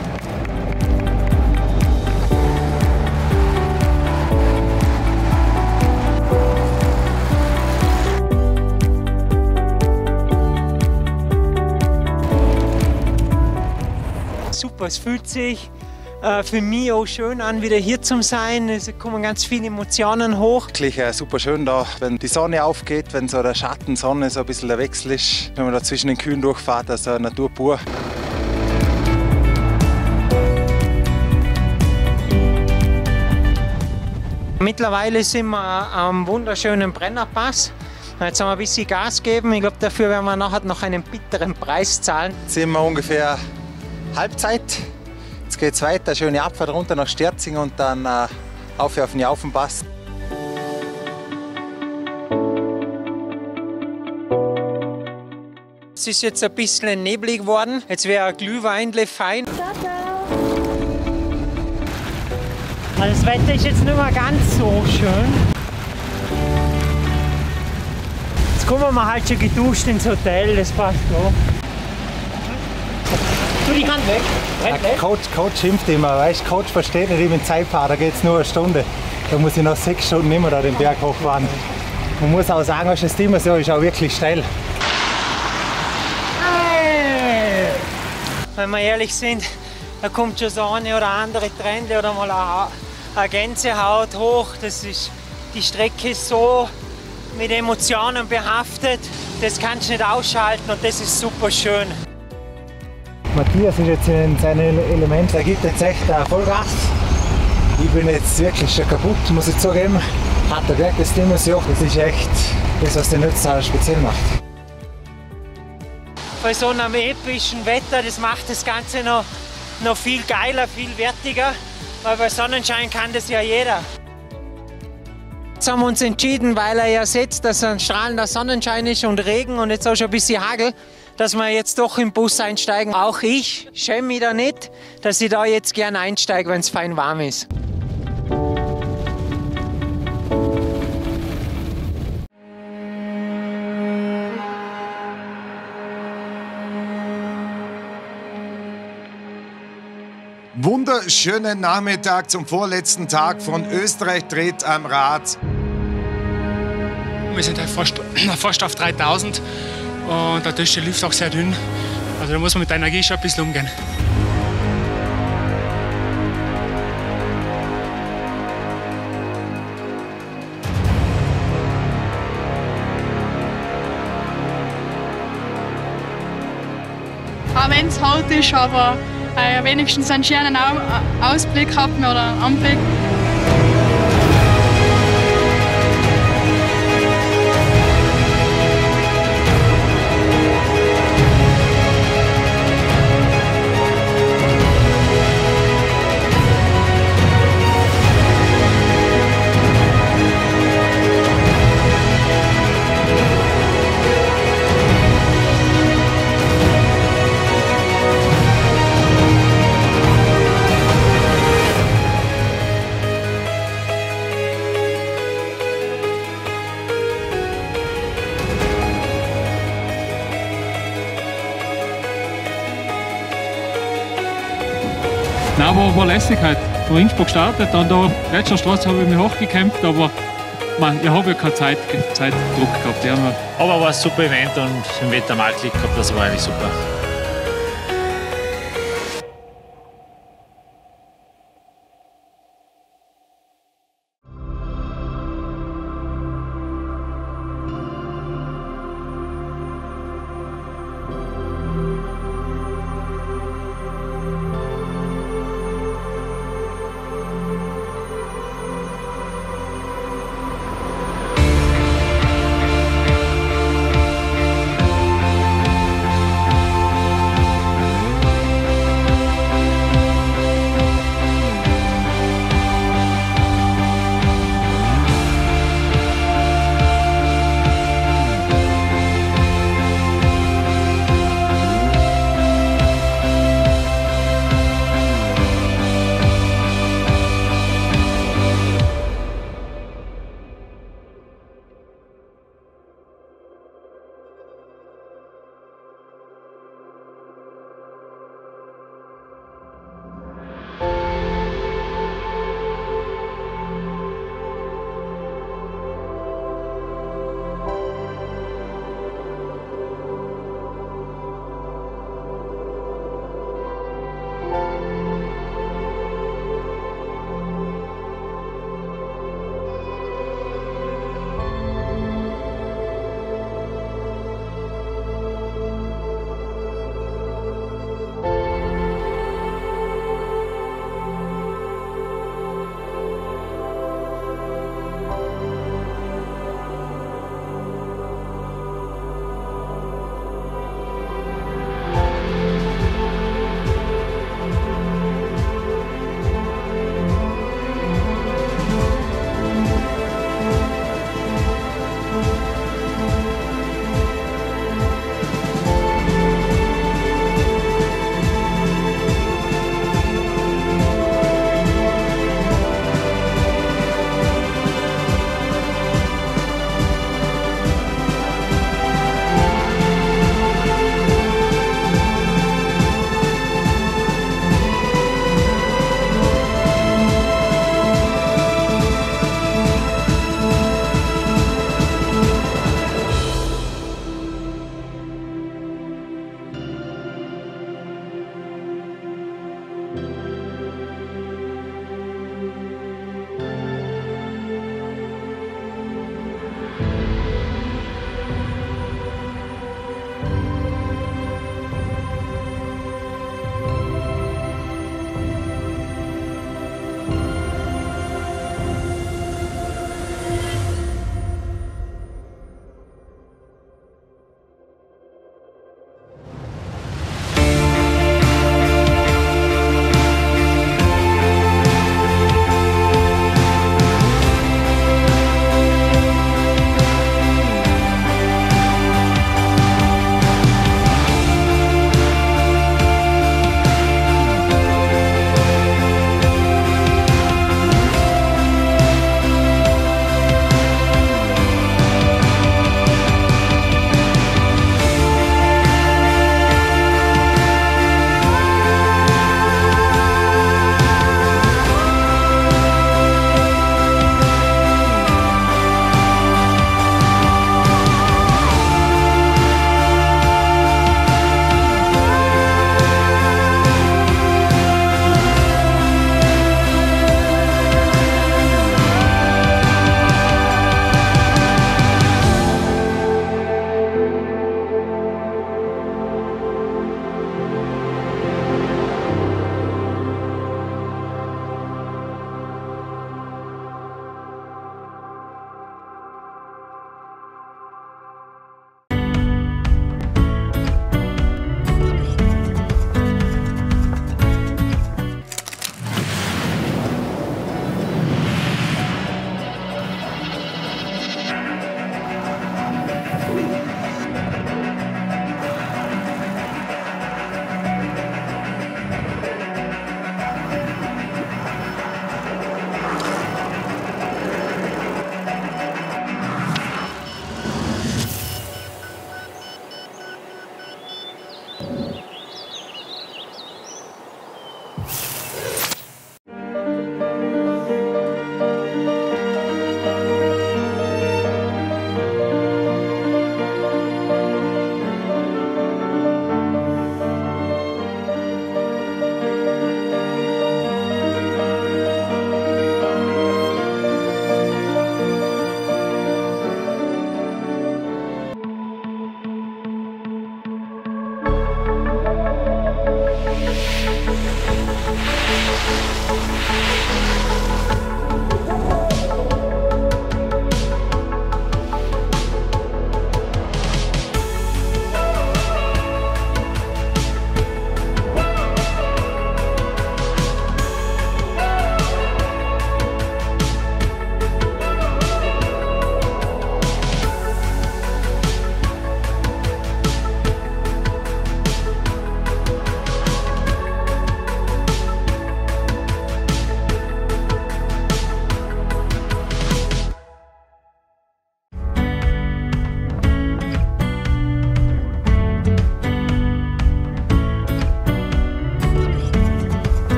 Super, es fühlt sich für mich auch schön an, wieder hier zu sein. Es kommen ganz viele Emotionen hoch. Wirklich super schön da, wenn die Sonne aufgeht, wenn so der Schatten, Sonne so ein bisschen der Wechsel ist. Wenn man da zwischen den Kühen durchfährt, also Natur pur. Mittlerweile sind wir am wunderschönen Brennerpass. Jetzt haben wir ein bisschen Gas geben. Ich glaube, dafür werden wir nachher noch einen bitteren Preis zahlen. Jetzt sind wir ungefähr Halbzeit. Jetzt geht es weiter, schöne Abfahrt runter nach Sterzing und dann auf den Jaufenpass. Es ist jetzt ein bisschen neblig geworden. Jetzt wäre ein Glühweinle fein. Das Wetter ist jetzt nicht mehr ganz so schön. Jetzt kommen wir halt schon geduscht ins Hotel, das passt auch. Tu die Hand weg. Coach schimpft immer, weißt, Coach versteht nicht, ich bin Zeitfahrer, da geht es nur eine Stunde. Da muss ich noch 6 Stunden immer da den Berg hochfahren. Man muss auch sagen, das Dimension ist auch wirklich steil. Wenn wir ehrlich sind, da kommt schon so eine oder andere Trände oder mal eine Gänsehaut hoch. Die Strecke ist so mit Emotionen behaftet, das kannst du nicht ausschalten und das ist super schön. Matthias ist jetzt in seinem Element, er gibt jetzt echt Vollgas. Ich bin jetzt wirklich schon kaputt, muss ich zugeben. Harter Berg, das Dimension, das ist echt das, was den Ötztaler speziell macht. Bei so einem epischen Wetter, das macht das Ganze noch viel geiler, viel wertiger, weil bei Sonnenschein kann das ja jeder. Jetzt haben wir uns entschieden, weil er ja sieht, dass ein strahlender Sonnenschein ist und Regen und jetzt auch schon ein bisschen Hagel, dass wir jetzt doch im Bus einsteigen. Auch ich schäme mich da nicht, dass ich da jetzt gerne einsteige, wenn es fein warm ist. Wunderschönen Nachmittag zum vorletzten Tag von Österreich dreht am Rad. Wir sind halt fast auf 3000 und da ist die Luft auch sehr dünn. Also da muss man mit der Energie schon ein bisschen umgehen. Auch wenn es hart ist, aber wenigstens einen schönen Ausblick hat man oder einen Anblick. Nein, war lässig halt. Von Innsbruck gestartet, dann da letzter Straße habe ich mich hochgekämpft, aber ich habe ja keinen Zeitdruck gehabt. Aber war ein super Event und im Wetter mal Glück gehabt, das war eigentlich super.